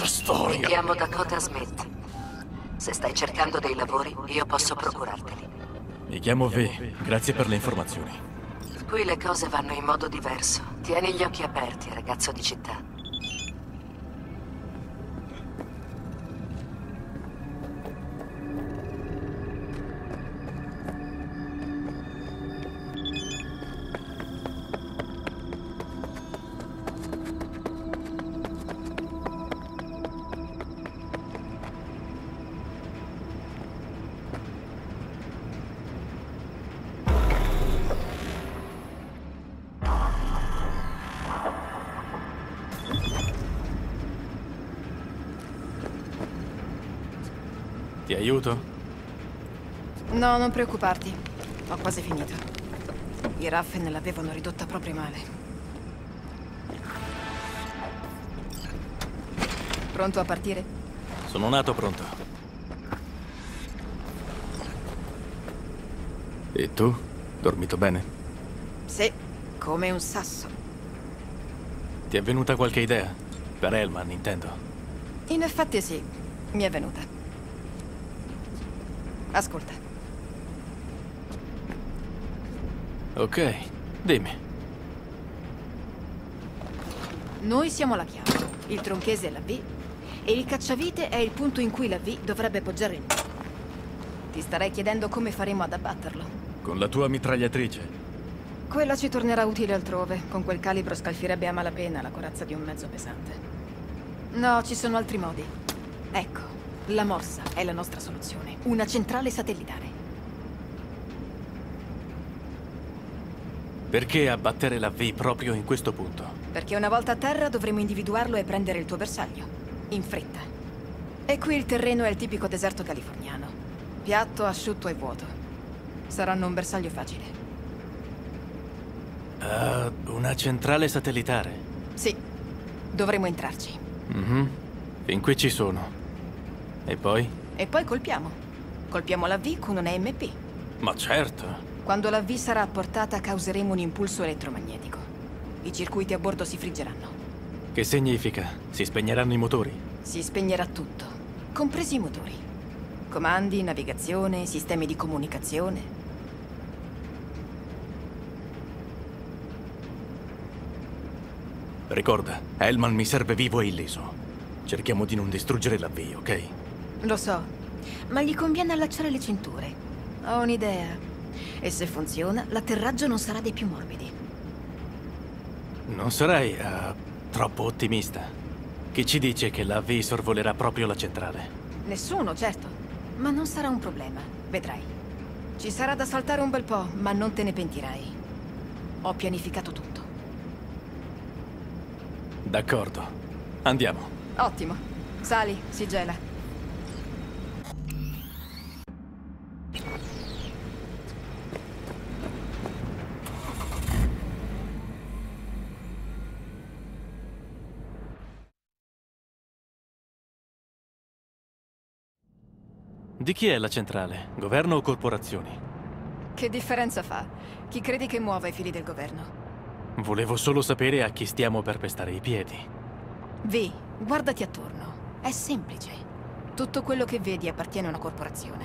Brutta storia. Mi chiamo Dakota Smith. Se stai cercando dei lavori, io posso procurarteli. Mi chiamo V. Grazie per le informazioni. Qui le cose vanno in modo diverso. Tieni gli occhi aperti, ragazzo di città. Ti aiuto? No, non preoccuparti. Ho quasi finito. I Raffen l'avevano ridotta proprio male. Pronto a partire? Sono nato pronto. E tu? Dormito bene? Sì, come un sasso. Ti è venuta qualche idea? Per Hellman, intendo. In effetti sì, mi è venuta. Ascolta. Ok, dimmi. Noi siamo la chiave, il tronchese è la V, e il cacciavite è il punto in cui la V dovrebbe poggiare il muro. Ti starei chiedendo come faremo ad abbatterlo. Con la tua mitragliatrice? Quella ci tornerà utile altrove. Con quel calibro scalfirebbe a malapena la corazza di un mezzo pesante. No, ci sono altri modi. Ecco. La morsa è la nostra soluzione. Una centrale satellitare. Perché abbattere la V proprio in questo punto? Perché una volta a terra dovremo individuarlo e prendere il tuo bersaglio. In fretta. E qui il terreno è il tipico deserto californiano. Piatto, asciutto e vuoto. Saranno un bersaglio facile. Una centrale satellitare? Sì. Dovremo entrarci. Fin qui ci sono. E poi? E poi colpiamo. Colpiamo la V con un EMP. Ma certo. Quando la V sarà a portata causeremo un impulso elettromagnetico. I circuiti a bordo si friggeranno. Che significa? Si spegneranno i motori? Si spegnerà tutto, compresi i motori. Comandi, navigazione, sistemi di comunicazione. Ricorda, Hellman mi serve vivo e illeso. Cerchiamo di non distruggere la V, ok? Lo so, ma gli conviene allacciare le cinture. Ho un'idea. E se funziona, l'atterraggio non sarà dei più morbidi. Non sarai troppo ottimista. Chi ci dice che la V sorvolerà proprio la centrale? Nessuno, certo. Ma non sarà un problema, vedrai. Ci sarà da saltare un bel po', ma non te ne pentirai. Ho pianificato tutto. D'accordo. Andiamo. Ottimo. Sali, si gela. Di chi è la centrale? Governo o corporazioni? Che differenza fa? Chi credi che muova i fili del governo? Volevo solo sapere a chi stiamo per pestare i piedi. V, guardati attorno. È semplice. Tutto quello che vedi appartiene a una corporazione.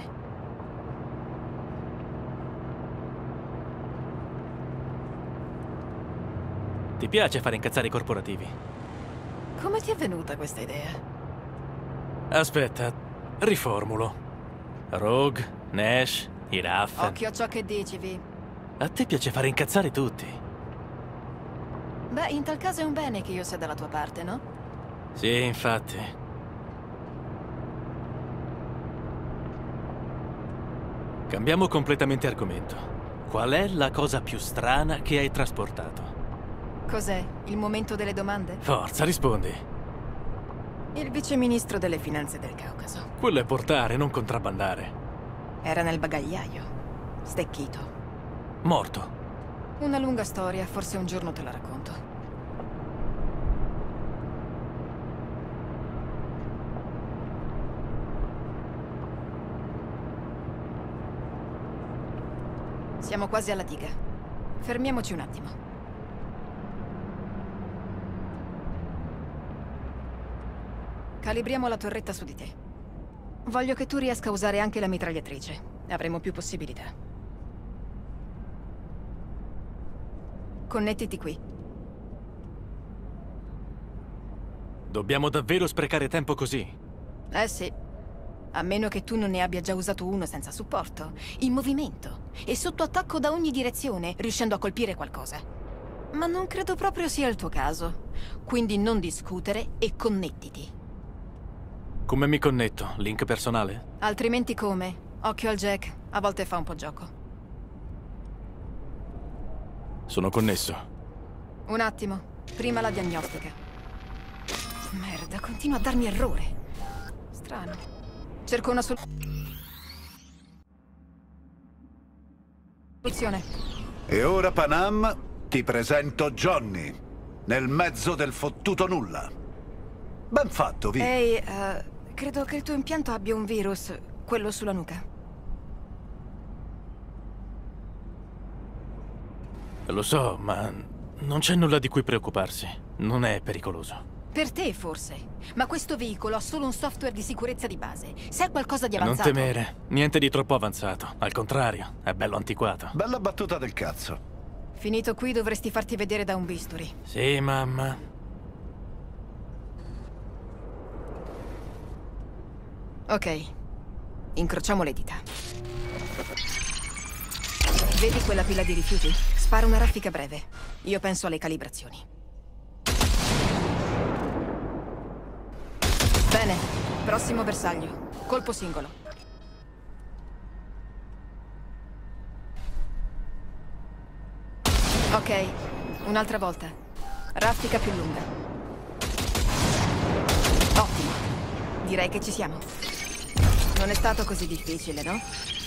Ti piace fare incazzare i corporativi? Come ti è venuta questa idea? Aspetta, riformulo. Rogue, Nash, i Raffen. Occhio a ciò che dici, V. A te piace fare incazzare tutti. Beh, in tal caso è un bene che io sia dalla tua parte, no? Sì, infatti. Cambiamo completamente argomento. Qual è la cosa più strana che hai trasportato? Cos'è? Il momento delle domande? Forza, rispondi. Il viceministro delle finanze del Caucaso. Quello è portare, non contrabbandare. Era nel bagagliaio. Stecchito. Morto. Una lunga storia, forse un giorno te la racconto. Siamo quasi alla diga. Fermiamoci un attimo. Calibriamo la torretta su di te. Voglio che tu riesca a usare anche la mitragliatrice. Avremo più possibilità. Connettiti qui. Dobbiamo davvero sprecare tempo così? Eh sì. A meno che tu non ne abbia già usato uno senza supporto, in movimento e sotto attacco da ogni direzione, riuscendo a colpire qualcosa. Ma non credo proprio sia il tuo caso. Quindi non discutere e connettiti. Come mi connetto? Link personale? Altrimenti come? Occhio al Jack, a volte fa un po' gioco. Sono connesso. Un attimo, prima la diagnostica. Merda, continua a darmi errore. Strano. Cerco una soluzione. E ora, Panam, ti presento Johnny, nel mezzo del fottuto nulla. Ben fatto, Vi. Ehi, credo che il tuo impianto abbia un virus, quello sulla nuca. Lo so, ma non c'è nulla di cui preoccuparsi. Non è pericoloso. Per te, forse. Ma questo veicolo ha solo un software di sicurezza di base. Se è qualcosa di Non avanzato... temere, niente di troppo avanzato. Al contrario, è bello antiquato. Bella battuta del cazzo. Finito qui dovresti farti vedere da un bisturi. Sì, mamma. Ok. Incrociamo le dita. Vedi quella pila di rifiuti? Spara una raffica breve. Io penso alle calibrazioni. Bene. Prossimo bersaglio. Colpo singolo. Ok. Un'altra volta. Raffica più lunga. Ottimo. Direi che ci siamo. Non è stato così difficile, no?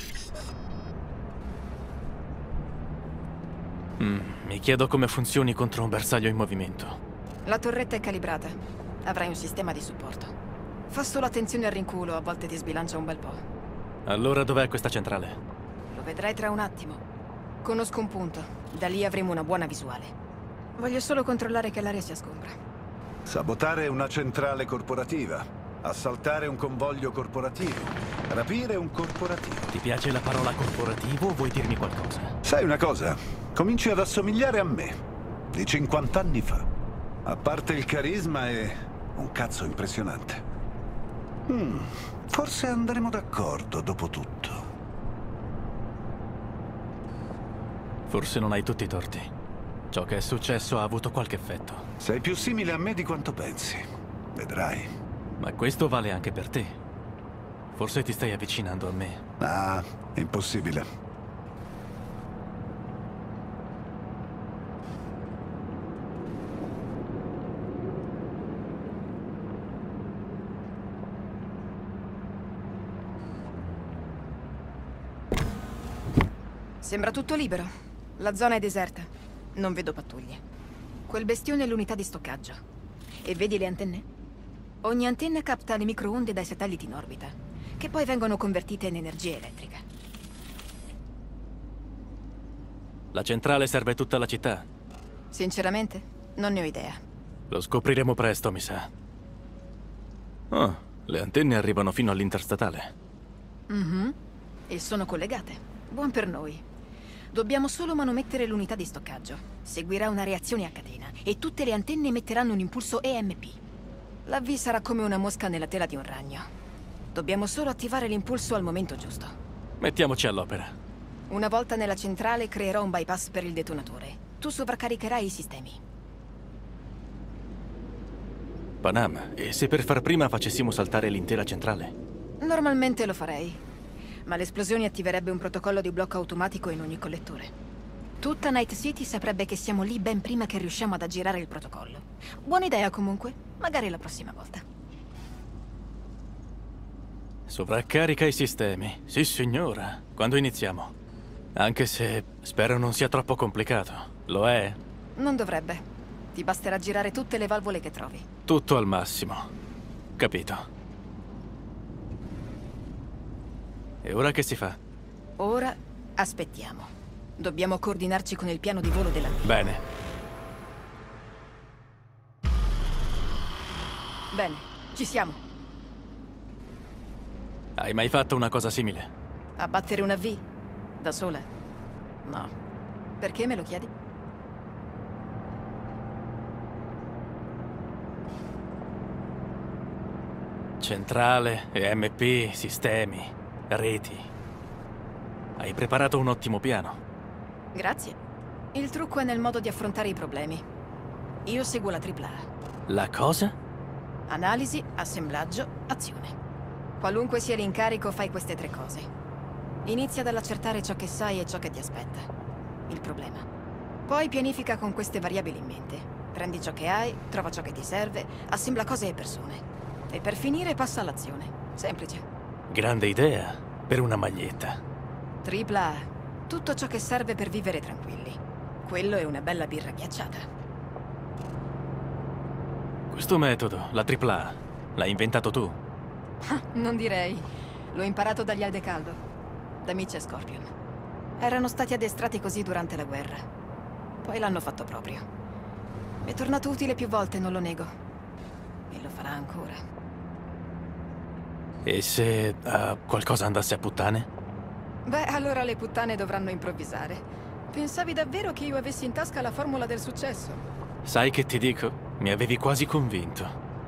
Mi chiedo come funzioni contro un bersaglio in movimento. La torretta è calibrata. Avrai un sistema di supporto. Fa solo attenzione al rinculo, a volte ti sbilancia un bel po'. Allora dov'è questa centrale? Lo vedrai tra un attimo. Conosco un punto. Da lì avremo una buona visuale. Voglio solo controllare che l'aria sia sgombra. Sabotare una centrale corporativa. Assaltare un convoglio corporativo. Rapire un corporativo. Ti piace la parola corporativo o vuoi dirmi qualcosa? Sai una cosa? Cominci ad assomigliare a me. Di 50 anni fa. A parte il carisma è un cazzo impressionante. Forse andremo d'accordo dopo tutto. Forse non hai tutti i torti. Ciò che è successo ha avuto qualche effetto. Sei più simile a me di quanto pensi. Vedrai. Ma questo vale anche per te. Forse ti stai avvicinando a me. Ah, impossibile. Sembra tutto libero. La zona è deserta. Non vedo pattuglie. Quel bestione è l'unità di stoccaggio. E vedi le antenne? Ogni antenna capta le microonde dai satelliti in orbita, che poi vengono convertite in energia elettrica. La centrale serve tutta la città. Sinceramente, non ne ho idea. Lo scopriremo presto, mi sa. Oh, le antenne arrivano fino all'interstatale. E sono collegate. Buon per noi. Dobbiamo solo manomettere l'unità di stoccaggio. Seguirà una reazione a catena e tutte le antenne emetteranno un impulso EMP. La V sarà come una mosca nella tela di un ragno. Dobbiamo solo attivare l'impulso al momento giusto. Mettiamoci all'opera. Una volta nella centrale creerò un bypass per il detonatore. Tu sovraccaricherai i sistemi. Panam, e se per far prima facessimo saltare l'intera centrale? Normalmente lo farei. Ma l'esplosione attiverebbe un protocollo di blocco automatico in ogni collettore. Tutta Night City saprebbe che siamo lì ben prima che riusciamo ad aggirare il protocollo. Buona idea comunque, magari la prossima volta. Sovraccarica i sistemi. Sì, signora. Quando iniziamo? Anche se spero non sia troppo complicato. Lo è? Non dovrebbe. Ti basterà girare tutte le valvole che trovi. Tutto al massimo. Capito. E ora che si fa? Ora aspettiamo. Dobbiamo coordinarci con il piano di volo della V. Bene. Bene, ci siamo. Hai mai fatto una cosa simile? Abbattere una V? Da sola? No. Perché me lo chiedi? Centrale, EMP, sistemi, reti. Hai preparato un ottimo piano. Grazie. Il trucco è nel modo di affrontare i problemi. Io seguo la AAA. La cosa? Analisi, assemblaggio, azione. Qualunque sia l'incarico, fai queste 3 cose. Inizia dall'accertare ciò che sai e ciò che ti aspetta. Il problema. Poi pianifica con queste variabili in mente. Prendi ciò che hai, trova ciò che ti serve, assembla cose e persone. E per finire passa all'azione. Semplice. Grande idea per una maglietta. AAA. Tutto ciò che serve per vivere tranquilli. Quello è una bella birra ghiacciata. Questo metodo, la AAA, l'hai inventato tu? Non direi. L'ho imparato dagli Aldecaldo, da Mitch e Scorpion. Erano stati addestrati così durante la guerra. Poi l'hanno fatto proprio. Mi è tornato utile più volte, non lo nego. E lo farà ancora. E se qualcosa andasse a puttane? Beh, allora le puttane dovranno improvvisare. Pensavi davvero che io avessi in tasca la formula del successo? Sai che ti dico? Mi avevi quasi convinto.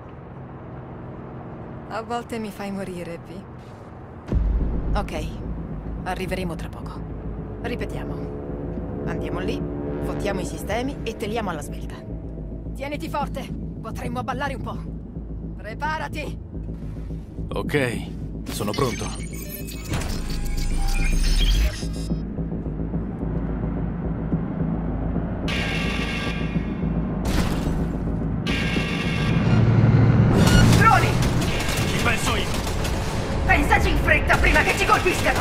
A volte mi fai morire, Vi. Ok, arriveremo tra poco. Ripetiamo. Andiamo lì, fottiamo i sistemi e teliamo alla svelta. Tieniti forte, potremmo ballare un po'. Preparati! Ok, sono pronto. Droni! Ci penso io! Pensaci in fretta prima che ci colpiscano!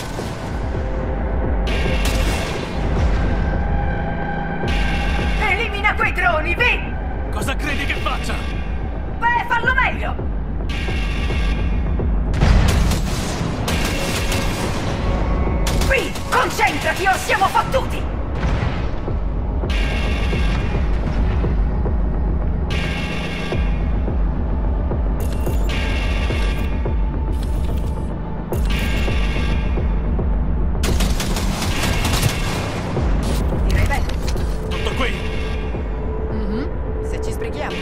Elimina quei droni, Vi! Cosa credi che faccia? Beh, fallo meglio! Vi, concentrati o siamo fottuti! Direi bene. Tutto qui! Se ci sbrighiamo.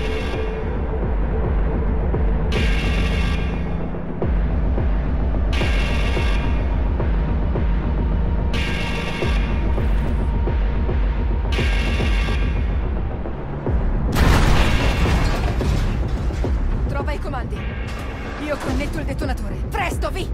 Trova i comandi. Io connetto il detonatore. Presto, Vi!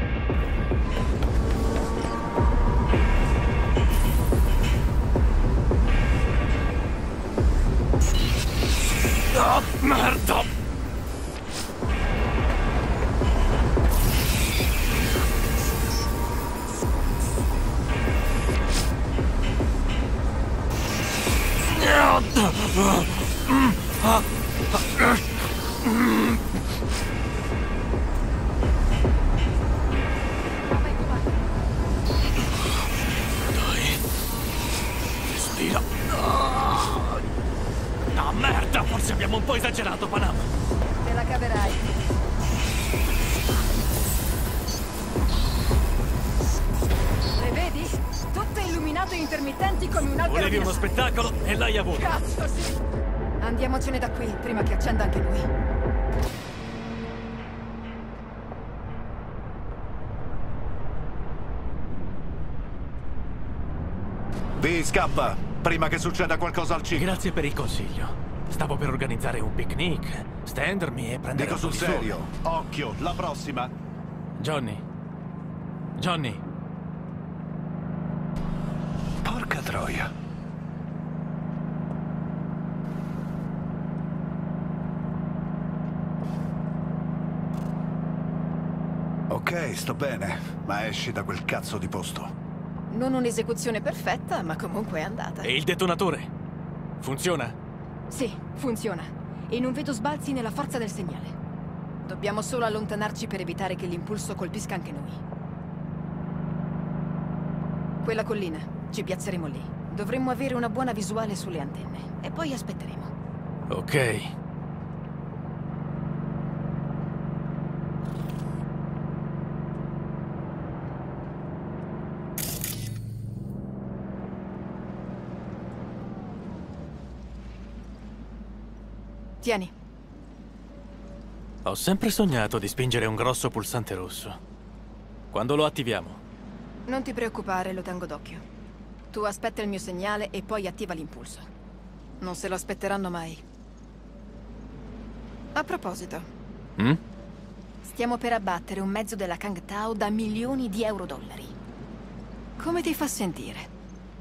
Oh, merda! Trova i comandi. Dai. Respira. Ah, merda! Forse abbiamo un po' esagerato, Panam. Te la caverai. Le vedi? Tutte illuminate e intermittenti come un albero Volevi di uno Natale. spettacolo e l'hai avuto. Cazzo, sì! Andiamocene da qui, prima che accenda anche lui. Vi, scappa, prima che succeda qualcosa al cibo. Grazie per il consiglio. Stavo per organizzare un picnic, stendermi e prendere Dico un sul po' di sole. serio. Occhio, la prossima. Johnny. Johnny. Porca troia. Ok, sto bene, ma esci da quel cazzo di posto. Non un'esecuzione perfetta, ma comunque è andata. E il detonatore? Funziona? Sì, funziona. E non vedo sbalzi nella forza del segnale. Dobbiamo solo allontanarci per evitare che l'impulso colpisca anche noi. Quella collina, ci piazzeremo lì. Dovremmo avere una buona visuale sulle antenne. E poi aspetteremo. Ok. Tieni. Ho sempre sognato di spingere un grosso pulsante rosso. Quando lo attiviamo? Non ti preoccupare, lo tengo d'occhio. Tu aspetta il mio segnale e poi attiva l'impulso. Non se lo aspetteranno mai. A proposito, stiamo per abbattere un mezzo della Kang Tao da milioni di euro-dollari. Come ti fa sentire?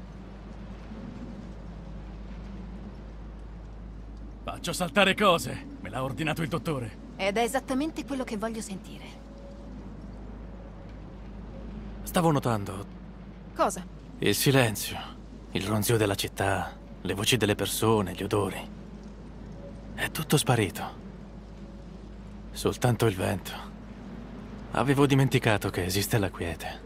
Faccio saltare cose. Me l'ha ordinato il dottore. Ed è esattamente quello che voglio sentire. Stavo notando Cosa? il silenzio, il ronzio della città, le voci delle persone, gli odori. È tutto sparito. Soltanto il vento. Avevo dimenticato che esiste la quiete.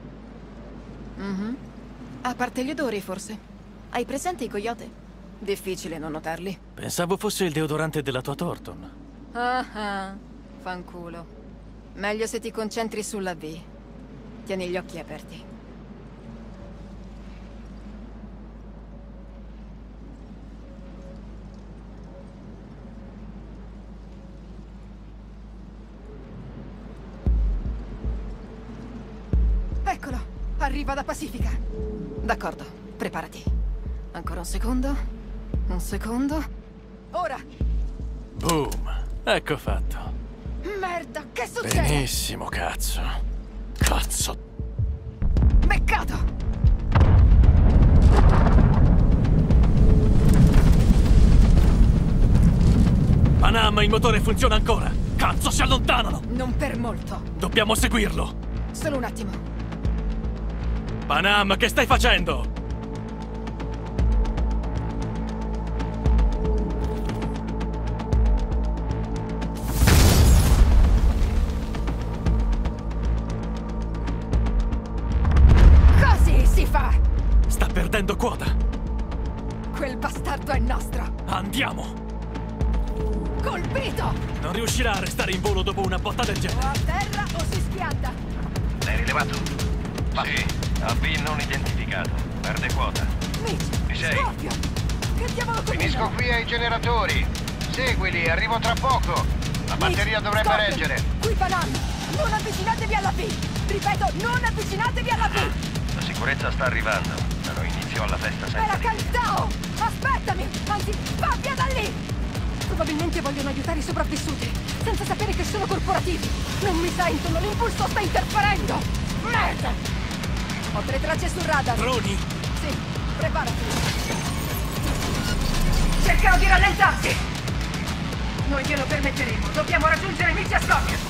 A parte gli odori, forse. Hai presente i coyote? Difficile non notarli. Pensavo fosse il deodorante della tua Thornton. Ah, fanculo. Meglio se ti concentri sulla V. Tieni gli occhi aperti. Eccolo, arriva da Pacifica. D'accordo, preparati. Ancora un secondo. Un secondo. Ora! Boom! Ecco fatto. Merda, che succede? Benissimo, cazzo. Cazzo. Beccato! Panam, il motore funziona ancora. Cazzo, si allontanano. Non per molto. Dobbiamo seguirlo. Solo un attimo. Panam, che stai facendo? Così si fa! Sta perdendo quota. Quel bastardo è nostro! Andiamo. Colpito! Non riuscirà a restare in volo dopo una botta del O genere. a terra o si schianta! L'hai rilevato? Sì, AB non identificato. Perde quota. Mitch! Ci sei? Scorpio! Che diavolo combina? Finisco qui ai generatori. Seguili, arrivo tra poco. La batteria dovrebbe Scorpio! reggere. Qui Panam! Non avvicinatevi alla V! Ripeto, non avvicinatevi alla V! La sicurezza sta arrivando. Darò inizio alla festa È senza la di te. Cantao! Aspettami! Anzi, va via da lì! Probabilmente vogliono aiutare i sopravvissuti, senza sapere che sono corporativi. Non mi sentono, l'impulso sta interferendo! Merda! Ho 3 tracce sul radar. Droni! Sì, preparati. Cercano di rallentarsi! Noi glielo permetteremo. Dobbiamo raggiungere Mitch e Scorpio.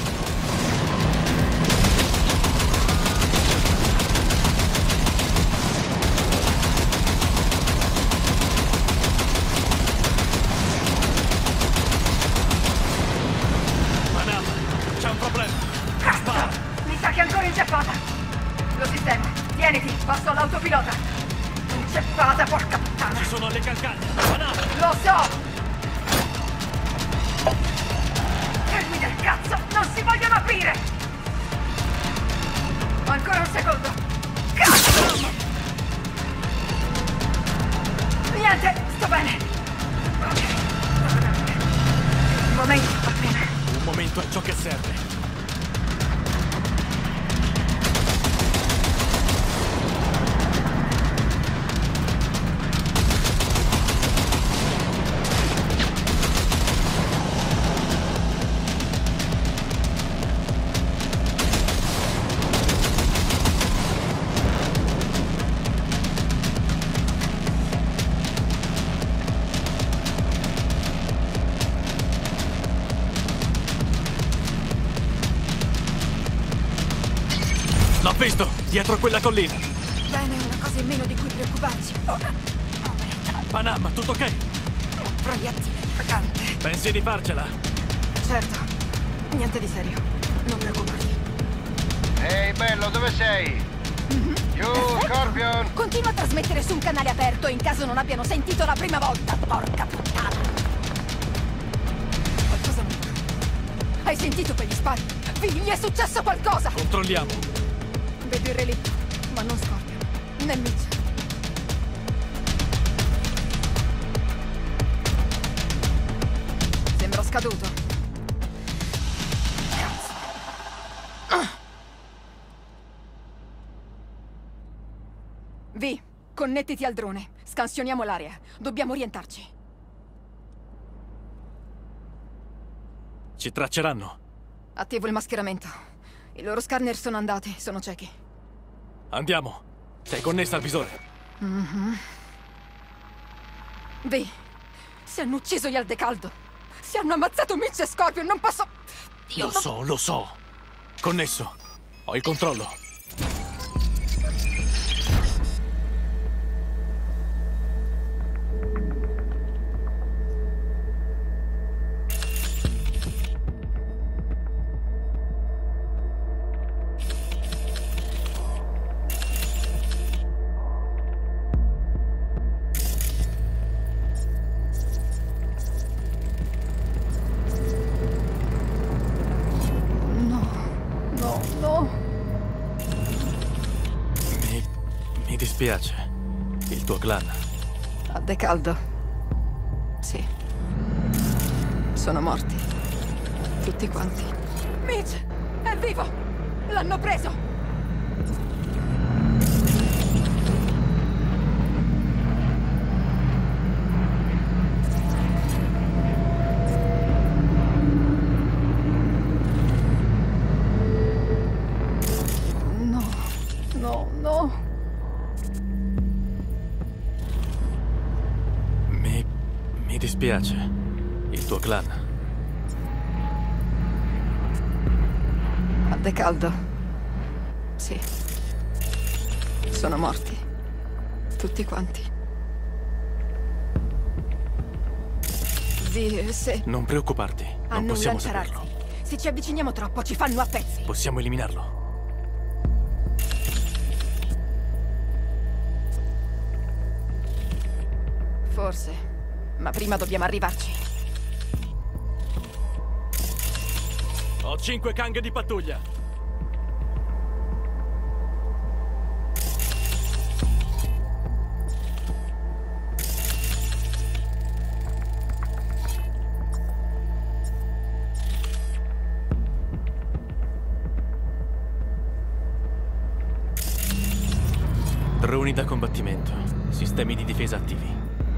Panam, c'è un problema. Spara. Mi sa che è ancora inceppata. Lo sistema. Tieniti, passo all'autopilota. Inceppata, porca puttana. Ci sono le calcaglie. Panam! Lo so! Fermi del cazzo! Non si vogliono aprire! Ancora un secondo! Cazzo! Niente, sto bene! Ok. Il momento va bene. Un momento è ciò che serve. L'ho visto, dietro quella collina. Bene, una cosa in meno di cui preoccuparci. Ora. Panam, tutto ok? Un proiettile fragante. Pensi di farcela? Certo. Niente di serio. Non preoccuparti. Ehi, bello, dove sei? Giù, Scorpion! Continua a trasmettere su un canale aperto in caso non abbiano sentito la prima volta. Porca puttana. Qualcosa non va. Hai sentito quegli spari? Vi, gli è successo qualcosa! Controlliamo. Vedo il relitto, ma non Scorpio, né Mitch. scaduto. Vi, connettiti al drone. Scansioniamo l'area. Dobbiamo orientarci. Ci tracceranno. Attivo il mascheramento. I loro scanner sono andati, sono ciechi. Andiamo. Sei connessa al visore. Vi, si hanno ucciso gli Aldecaldo. Si hanno ammazzato Mitch e Scorpion, non posso... Io non- Lo so. Connesso. Ho il controllo. No. Mi dispiace. Il tuo clan. Aldecaldo. Sì. Sono morti. Tutti quanti. Mitch! È vivo! L'hanno preso! No. Mi dispiace. Il tuo clan. Aldecaldo. Sì. Sono morti. Tutti quanti. Vi, se... Non preoccuparti. Non Hanno un possiamo lanciarazzi. saperlo. Se ci avviciniamo troppo, ci fanno a pezzi. Possiamo eliminarlo. Forse. Ma prima dobbiamo arrivarci. Ho 5 Kang di pattuglia. Droni da combattimento. Sistemi di difesa attivi.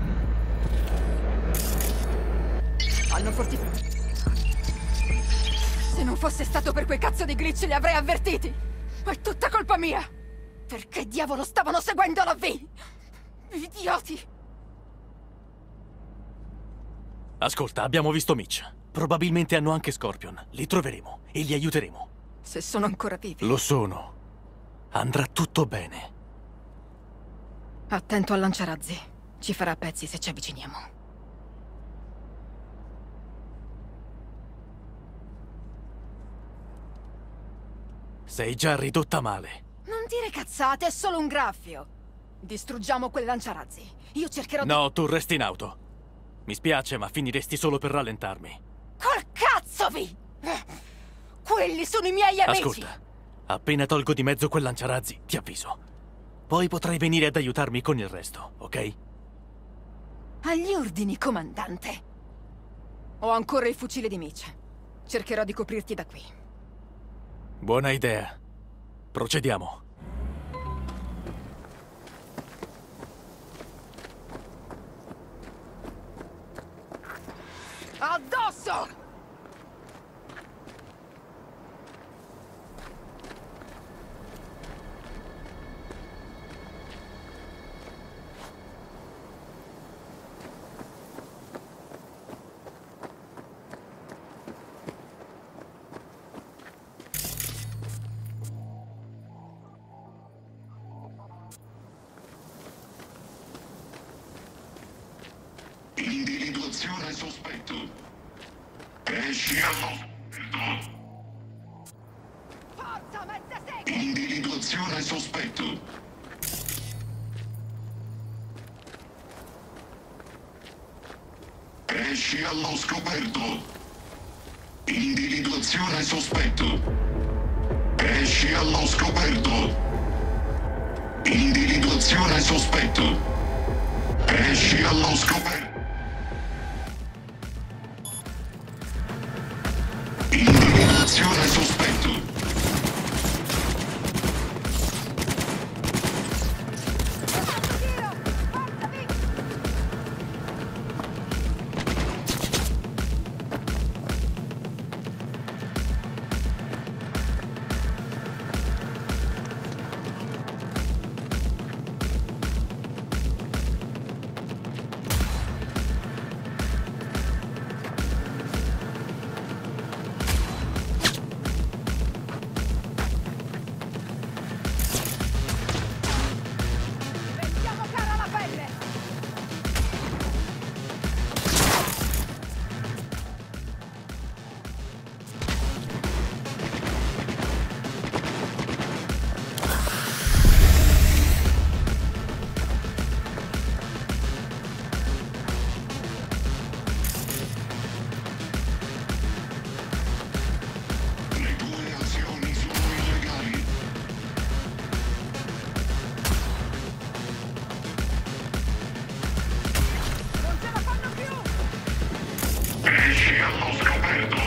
Hanno fortificato. Se non fosse stato per quei cazzo di glitch li avrei avvertiti. Ma è tutta colpa mia. Perché diavolo stavano seguendo la V? Idioti. Ascolta, abbiamo visto Mitch. Probabilmente hanno anche Scorpion. Li troveremo e li aiuteremo. Se sono ancora vivi. Lo sono. Andrà tutto bene. Attento al lanciarazzi. Ci farà a pezzi se ci avviciniamo. Sei già ridotta male. Non dire cazzate, è solo un graffio. Distruggiamo quel lanciarazzi. Io cercherò di... No, tu resti in auto. Mi spiace, ma finiresti solo per rallentarmi. Col cazzo, Vi! Quelli sono i miei amici! Ascolta, appena tolgo di mezzo quel lanciarazzi, ti avviso. Poi potrai venire ad aiutarmi con il resto, ok? Agli ordini, comandante. Ho ancora il fucile di Mitch. Cercherò di coprirti da qui. Buona idea. Procediamo. Addosso! Individuazione sospetto. Esci allo scoperto. Forza, mezza sega! Individuazione sospetto. Esci allo scoperto. Individuazione sospetto. Esci allo scoperto. Individuazione sospetto. Esci allo scoperto. Rivelazione sospetto. Esci allo scoperto!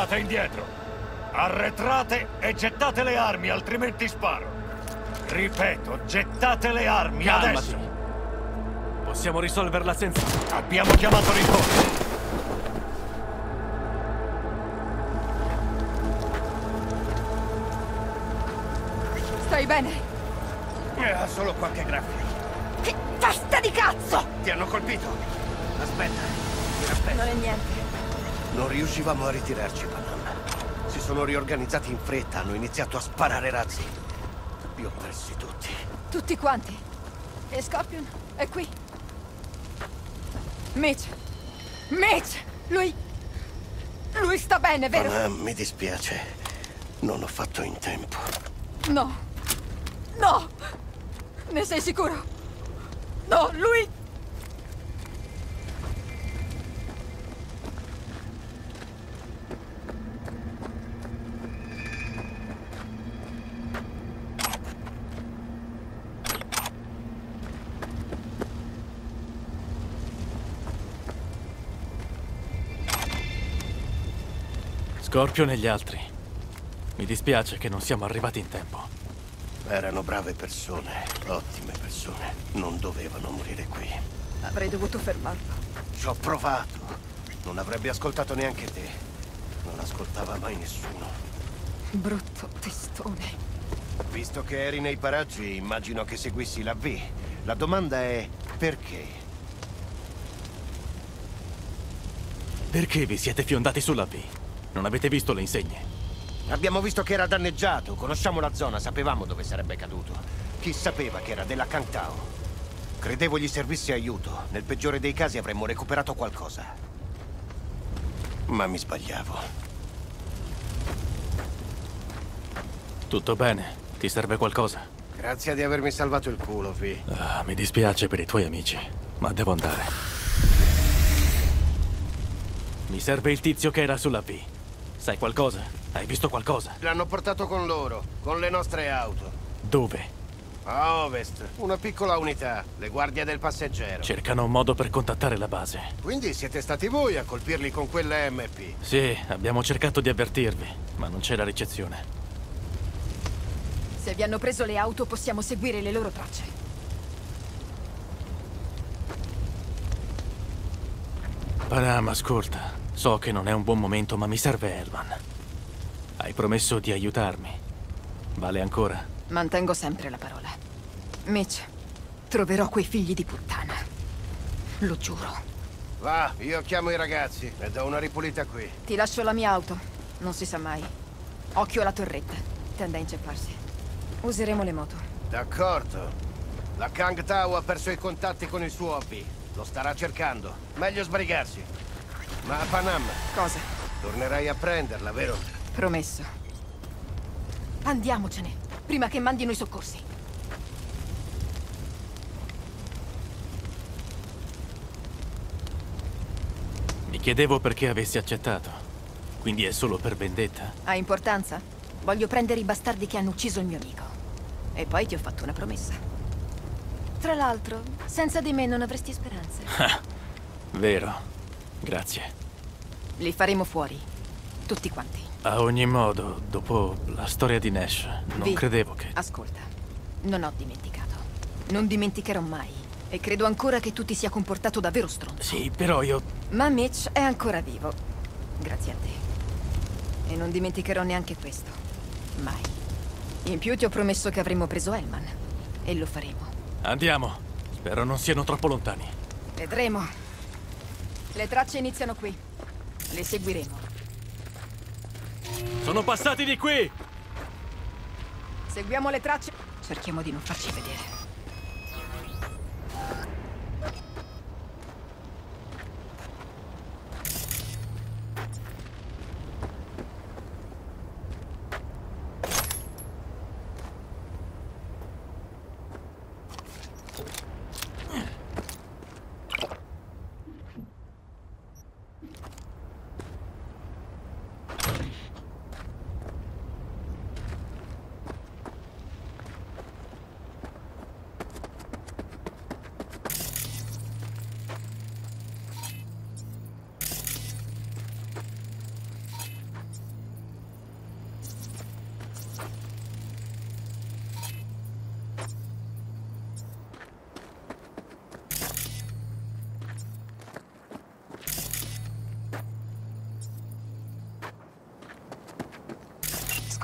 Tornate indietro! Arretrate e gettate le armi, altrimenti sparo! Ripeto, gettate le armi Calmati. adesso! Possiamo risolverla senza... Abbiamo chiamato rinforzi! Stai bene? Ha solo qualche graffio. Che testa di cazzo! Ti hanno colpito? Aspetta, mi Non aspetta. è niente. Non riuscivamo a ritirarci, Panam. Si sono riorganizzati in fretta, hanno iniziato a sparare razzi. Li ho persi tutti. Tutti quanti. E Scorpion è qui. Mitch! Mitch! Lui sta bene, vero? Panam, mi dispiace. Non ho fatto in tempo. No. No! Ne sei sicuro? No, lui... Scorpion e gli altri. Mi dispiace che non siamo arrivati in tempo. Erano brave persone, ottime persone. Non dovevano morire qui. Avrei dovuto fermarlo. Ci ho provato. Non avrebbe ascoltato neanche te. Non ascoltava mai nessuno. Brutto testone. Visto che eri nei paraggi, immagino che seguissi la V. La domanda è perché? Perché vi siete fiondati sulla V? Non avete visto le insegne? Abbiamo visto che era danneggiato, conosciamo la zona, sapevamo dove sarebbe caduto. Chi sapeva che era della Kangtao? Credevo gli servisse aiuto. Nel peggiore dei casi avremmo recuperato qualcosa. Ma mi sbagliavo. Tutto bene? Ti serve qualcosa? Grazie di avermi salvato il culo, V. Mi dispiace per i tuoi amici, ma devo andare. Mi serve il tizio che era sulla V. Sai qualcosa? Hai visto qualcosa? L'hanno portato con loro, con le nostre auto. Dove? A ovest, una piccola unità, le guardie del passeggero. Cercano un modo per contattare la base. Quindi siete stati voi a colpirli con quelle MP? Sì, abbiamo cercato di avvertirvi, ma non c'è la ricezione. Se vi hanno preso le auto, possiamo seguire le loro tracce. Panam, ascolta. So che non è un buon momento, ma mi serve Elvan. Hai promesso di aiutarmi. Vale ancora? Mantengo sempre la parola. Mitch, troverò quei figli di puttana. Lo giuro. Va, io chiamo i ragazzi e do una ripulita qui. Ti lascio la mia auto. Non si sa mai. Occhio alla torretta. Tende a incepparsi. Useremo le moto. D'accordo. La Kangtao ha perso i contatti con il suo OP. Lo starà cercando. Meglio sbrigarsi. Ma Panam, Cosa? tornerai a prenderla, vero? Promesso. Andiamocene, prima che mandino i soccorsi. Mi chiedevo perché avessi accettato. Quindi è solo per vendetta? Ha importanza? Voglio prendere i bastardi che hanno ucciso il mio amico. E poi ti ho fatto una promessa. Tra l'altro, senza di me non avresti speranze. Vero. Grazie. Li faremo fuori. Tutti quanti. A ogni modo, dopo la storia di Nash, non Vi, credevo che... ascolta, non ho dimenticato. Non dimenticherò mai. E credo ancora che tu ti sia comportato davvero stronzo. Sì, però io... Ma Mitch è ancora vivo. Grazie a te. E non dimenticherò neanche questo. Mai. In più ti ho promesso che avremmo preso Hellman. E lo faremo. Andiamo. Spero non siano troppo lontani. Vedremo. Le tracce iniziano qui. Le seguiremo. Sono passati di qui! Seguiamo le tracce. Cerchiamo di non farci vedere.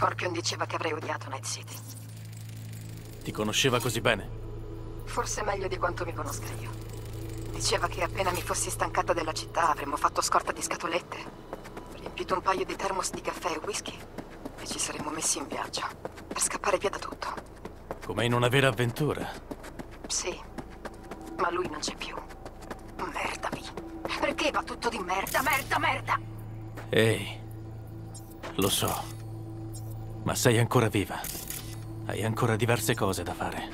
Scorpion diceva che avrei odiato Night City. Ti conosceva così bene? Forse meglio di quanto mi conosca io. Diceva che appena mi fossi stancata della città avremmo fatto scorta di scatolette, riempito un paio di termos di caffè e whisky e ci saremmo messi in viaggio per scappare via da tutto. Come in una vera avventura. Sì, ma lui non c'è più. Merda, Vi. Perché va tutto di merda, merda, merda? Ehi, lo so, ma sei ancora viva. Hai ancora diverse cose da fare.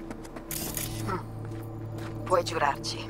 Puoi giurarci.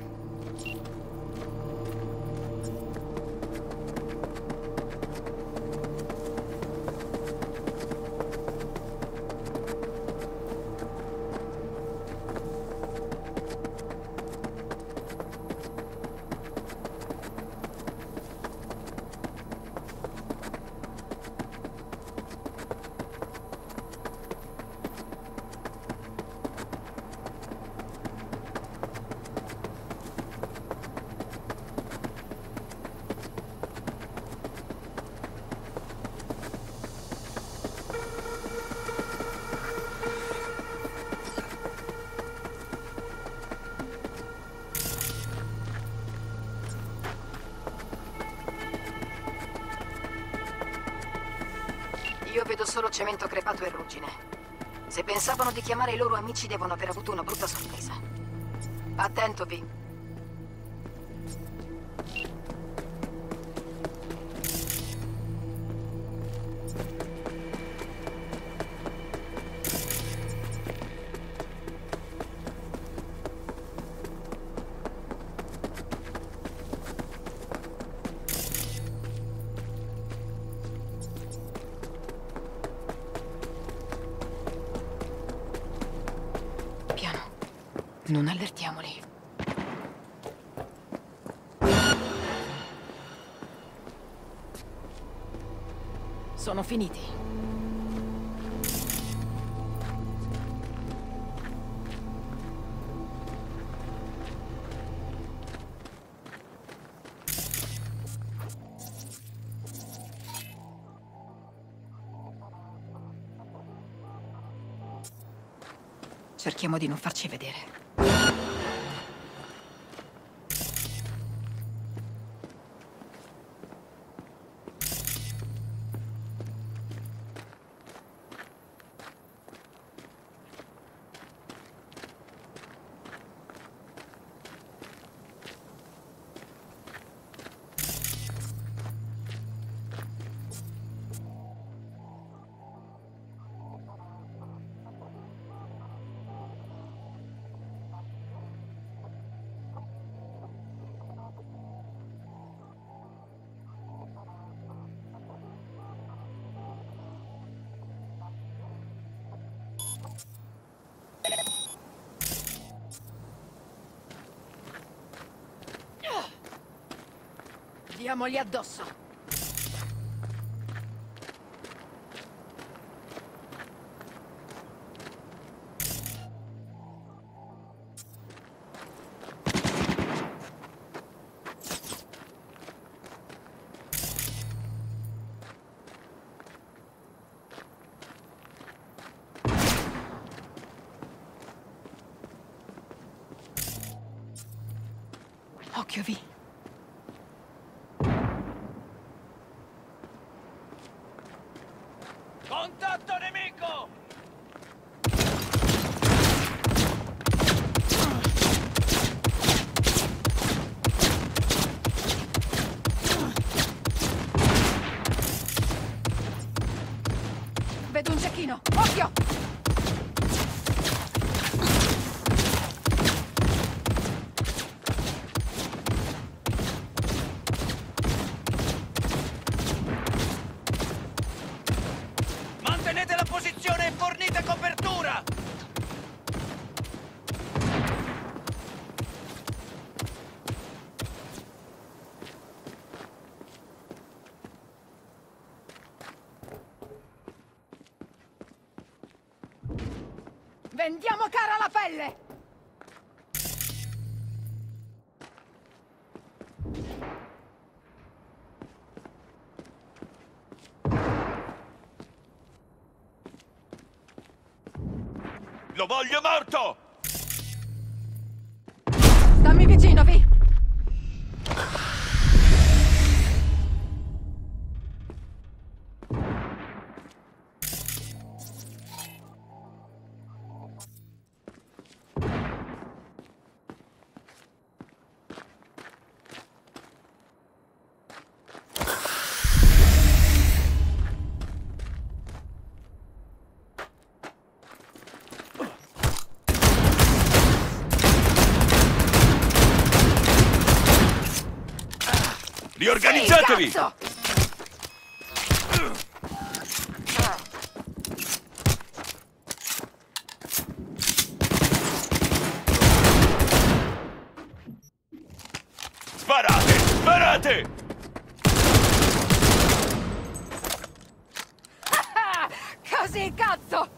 Io vedo solo cemento crepato e ruggine. Se pensavano di chiamare i loro amici devono aver avuto una brutta sorpresa. Attento, Vi. Non allertiamoli. Sono finiti. Cerchiamo di non farci vedere. Diamogli addosso. Occhio, Vi. Contatto nemico! Vedo un cecchino. Occhio! Mantenete la posizione e fornite copertura! Vendiamo cara la pelle! Lo voglio morto! Stammi vicino, Vi! Riorganizzatevi! Sì, cazzo! Sparate! Sparate! Così, cazzo!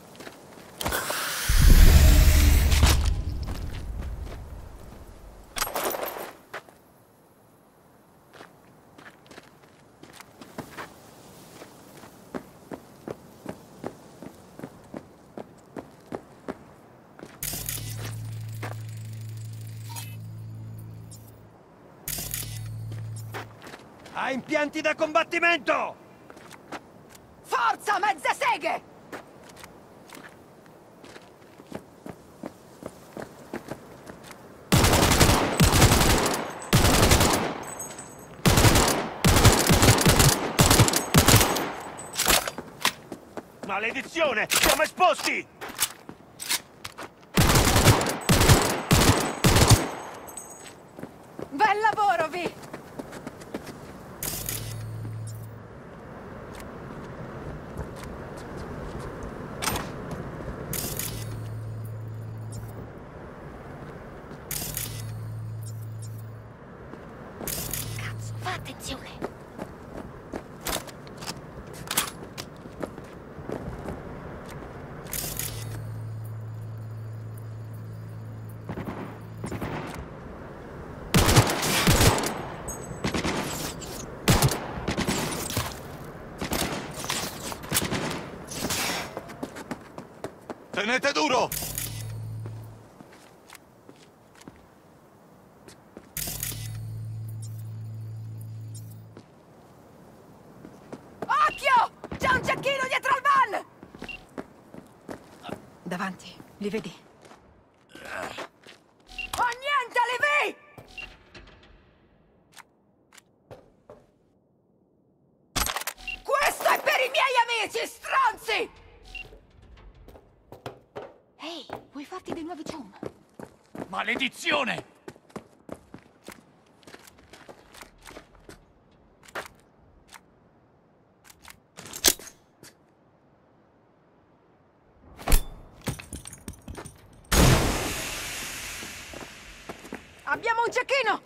Ha impianti da combattimento! Forza, mezze seghe! Maledizione! Siamo esposti! Bel lavoro, Vi! Cazzo, fa attenzione! Tenete duro! Occhio! C'è un cecchino dietro al van! Davanti, li vedi? Oh, niente, li vedi! Questo è per i miei amici, stronzi! Ehi, vuoi farti dei nuovi chum? Maledizione! Abbiamo un cecchino!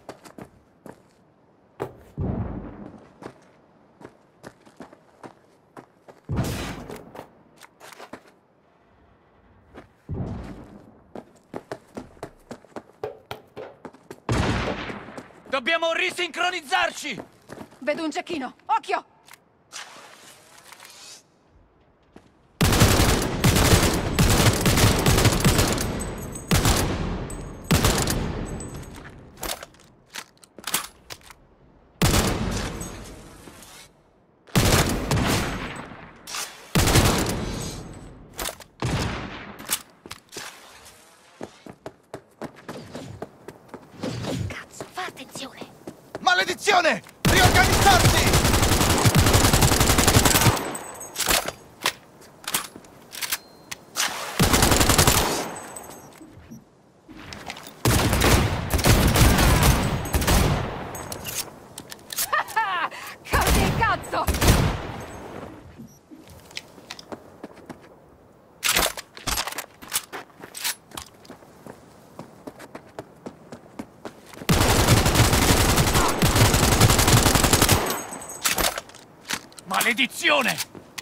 Dobbiamo risincronizzarci! Vedo un cecchino! Occhio! Cazzo, fa attenzione! Maledizione! Riorganizzarsi! Così, cazzo! Maledizione!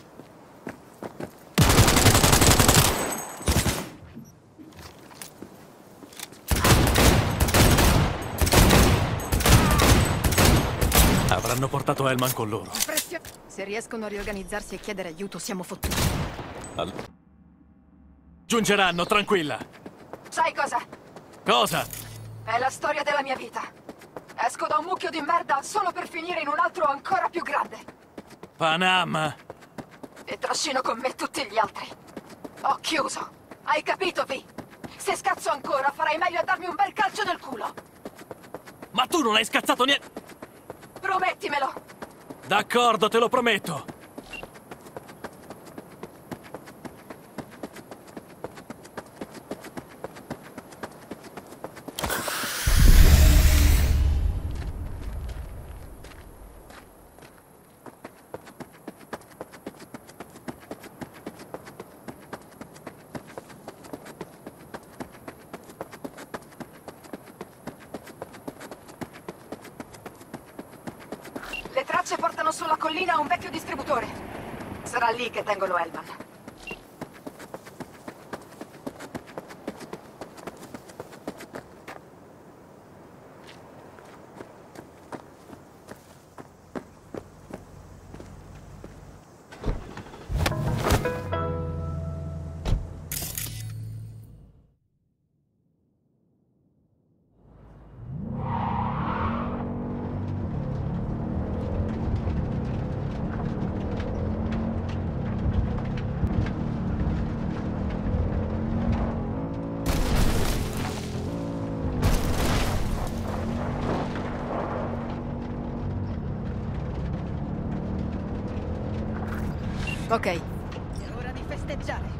Avranno portato Hellman con loro. Se riescono a riorganizzarsi e chiedere aiuto, siamo fottuti. raggiungeranno, tranquilla. Sai cosa? Cosa? È la storia della mia vita. Esco da un mucchio di merda solo per finire in un altro ancora più grande. Panam! E trascino con me tutti gli altri. Ho chiuso. Hai capito, Vi? Se scazzo ancora, farai meglio a darmi un bel calcio nel culo. Ma tu non hai scazzato niente! Promettimelo! D'accordo, te lo prometto! Le tracce portano sulla collina a un vecchio distributore. Sarà lì che tengono Hellman. Ok. È ora di festeggiare.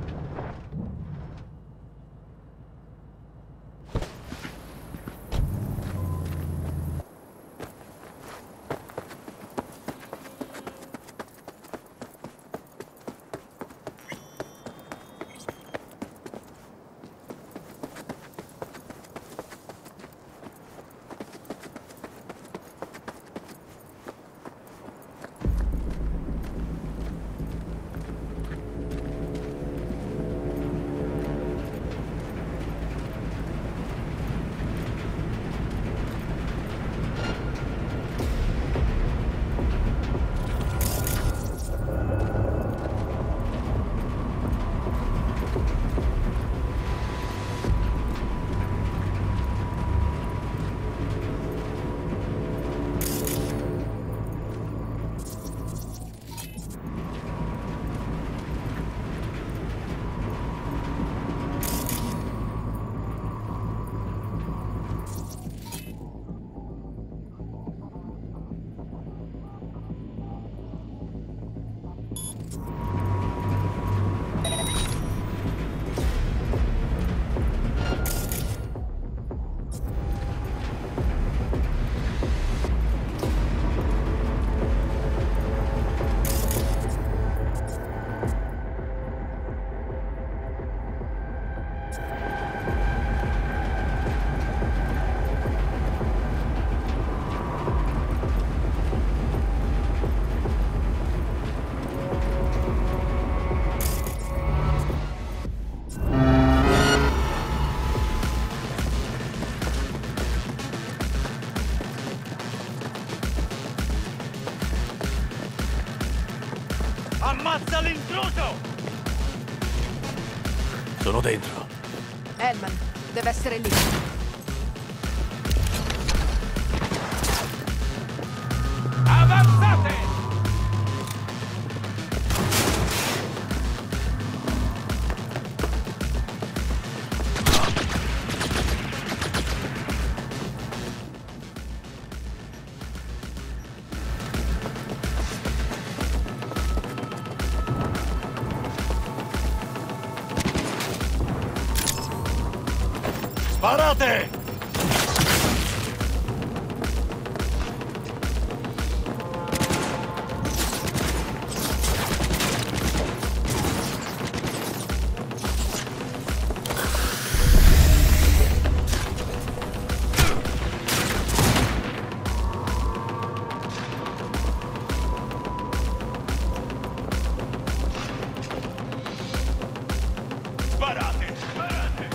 Ammazza l'intruso! Sono dentro. Hellman, deve essere lì. Avanzate! Sparate! Sparate! Sparate!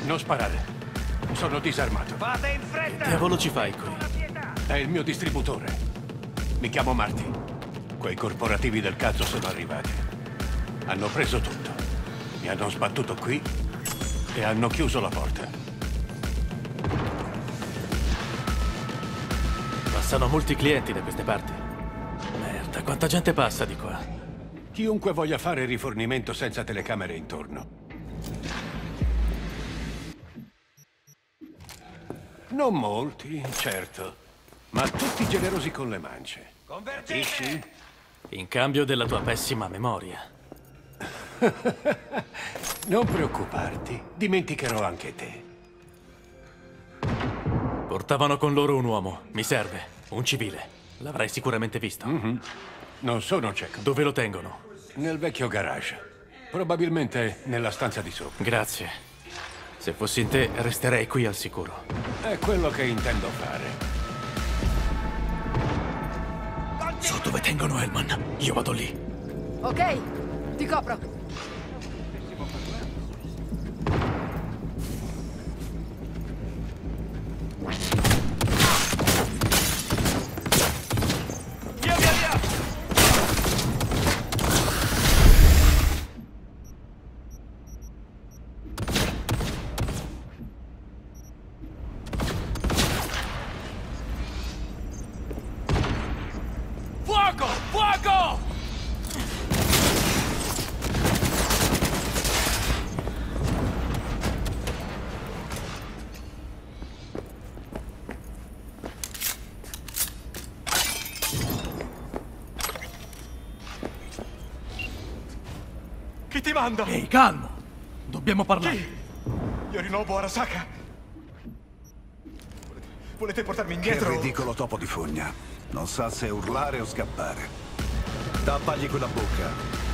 Non sparare. Sono disarmato. Fate in fretta! Che diavolo ci fai qui? È il mio distributore. Mi chiamo Marty. Quei corporativi del cazzo sono arrivati. Hanno preso tutto. Mi hanno sbattuto qui e hanno chiuso la porta. Passano molti clienti da queste parti. Merda, quanta gente passa di qua. Chiunque voglia fare rifornimento senza telecamere intorno. Non molti, certo, ma tutti generosi con le mance. Capisci? In cambio della tua pessima memoria. Non preoccuparti, dimenticherò anche te. Portavano con loro un uomo. Mi serve. Un civile. L'avrai sicuramente visto. Non sono cieco. Dove lo tengono? Nel vecchio garage. Probabilmente nella stanza di sopra. Grazie. Se fossi in te, resterei qui al sicuro. È quello che intendo fare. So dove tengono Hellman. Io vado lì. Ok, ti copro. Via, via, via! Fuoco! Fuoco! Chi ti manda? Ehi, calmo. Dobbiamo parlare. Chi? Yorinobu Arasaka? Volete portarmi Che indietro? ridicolo topo di fogna. Non sa se urlare o scappare. Tappagli quella bocca.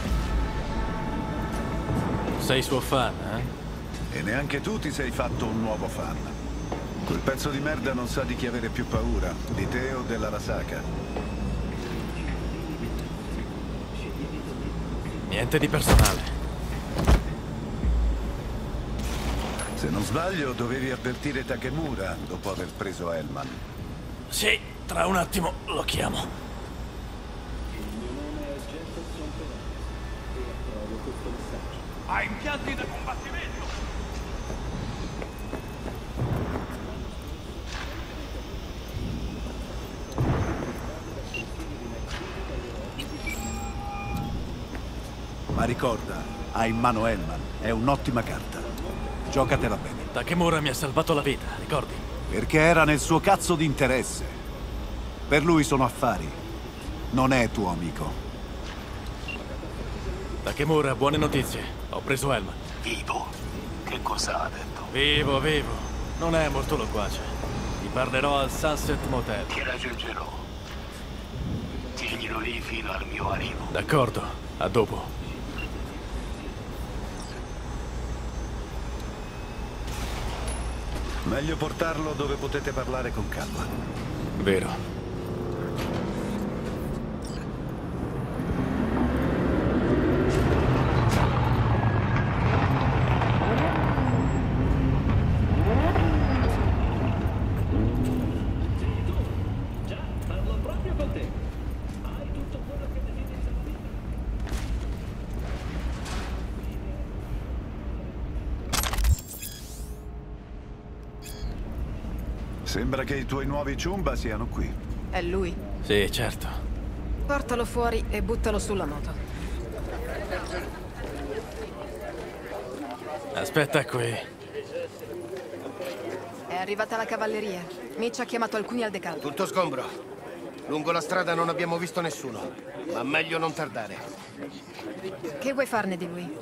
Sei suo fan, eh? E neanche tu ti sei fatto un nuovo fan. Quel pezzo di merda non sa di chi avere più paura, di te o dell'Arasaka. Niente di personale. Se non sbaglio, dovevi avvertire Takemura dopo aver preso Hellman. Sì, tra un attimo lo chiamo. Ha impianti da combattimento! Ma ricorda, hai in mano Hellman. È un'ottima carta. Giocatela bene. Takemura mi ha salvato la vita, ricordi? Perché era nel suo cazzo di interesse. Per lui sono affari. Non è tuo amico. Takemura, buone notizie. Ho preso Hellman. Vivo. Che cosa ha detto? Vivo, vivo. Non è molto loquace. Ti parlerò al Sunset Motel. Ti raggiungerò. Tienilo lì fino al mio arrivo. D'accordo. A dopo. Meglio portarlo dove potete parlare con calma. Vero. Sembra che i tuoi nuovi ciumba siano qui. È lui. Sì, certo. Portalo fuori e buttalo sulla moto. Aspetta qui. È arrivata la cavalleria. Mitch ha chiamato alcuni al decaldo. Tutto sgombro. Lungo la strada non abbiamo visto nessuno, ma meglio non tardare. Che vuoi farne di lui?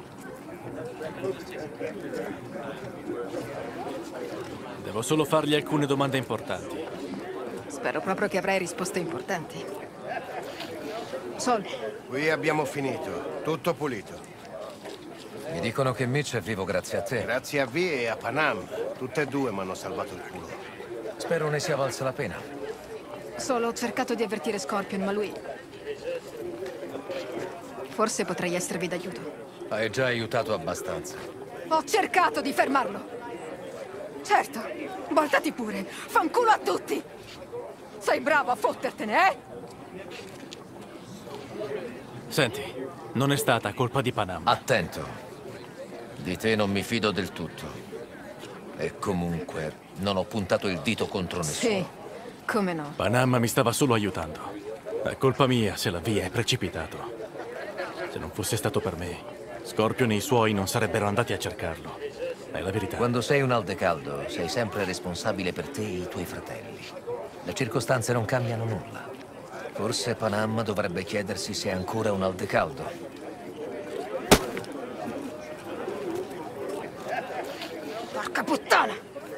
Devo solo fargli alcune domande importanti. Spero proprio che avrai risposte importanti. Sol. Qui abbiamo finito. Tutto pulito. Mi dicono che Mitch è vivo grazie a te. Grazie a V e a Panam. Tutte e due mi hanno salvato il culo. Spero ne sia valsa la pena. Solo ho cercato di avvertire Scorpion, ma lui... Forse potrei esservi d'aiuto. Hai già aiutato abbastanza. Ho cercato di fermarlo! Certo, voltati pure. Fanculo a tutti. Sei bravo a fottertene, eh? Senti, non è stata colpa di Panama. Attento. Di te non mi fido del tutto. E comunque non ho puntato il dito contro nessuno. Sì, come no. Panama mi stava solo aiutando. È colpa mia se la via è precipitato. Se non fosse stato per me, Scorpion e i suoi non sarebbero andati a cercarlo. È la verità. Quando sei un aldecaldo, sei sempre responsabile per te e i tuoi fratelli. Le circostanze non cambiano nulla. Forse Panama dovrebbe chiedersi se è ancora un aldecaldo. Porca puttana!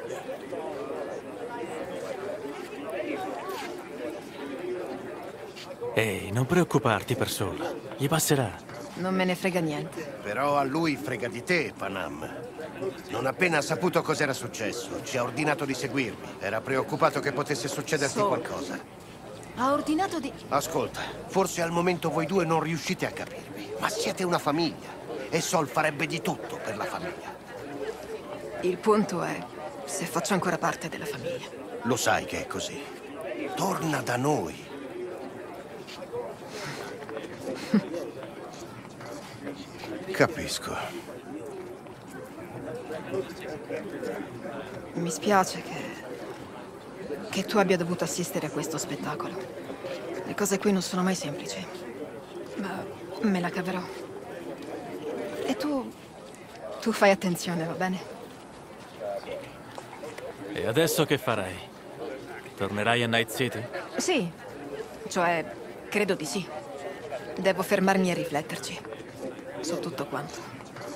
Ehi, non preoccuparti per Sol. Gli passerà. Non me ne frega niente. Però a lui frega di te, Panam. Non appena ha saputo cos'era successo, ci ha ordinato di seguirmi. Era preoccupato che potesse succederti qualcosa. Ha ordinato di... Ascolta, forse al momento voi due non riuscite a capirmi, ma siete una famiglia. E Sol farebbe di tutto per la famiglia. Il punto è se faccio ancora parte della famiglia. Lo sai che è così. Torna da noi. Capisco. Mi spiace che tu abbia dovuto assistere a questo spettacolo. Le cose qui non sono mai semplici. Ma me la caverò. E tu fai attenzione, va bene? E adesso che farai? Tornerai a Night City? Sì. Cioè, credo di sì. Devo fermarmi a rifletterci. Su tutto quanto.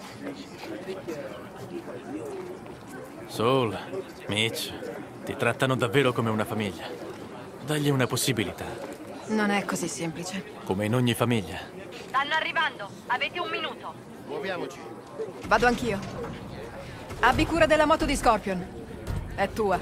Sol, Mitch, ti trattano davvero come una famiglia. Dagli una possibilità. Non è così semplice. Come in ogni famiglia. Stanno arrivando. Avete un minuto. Muoviamoci. Vado anch'io. Abbi cura della moto di Scorpion. È tua.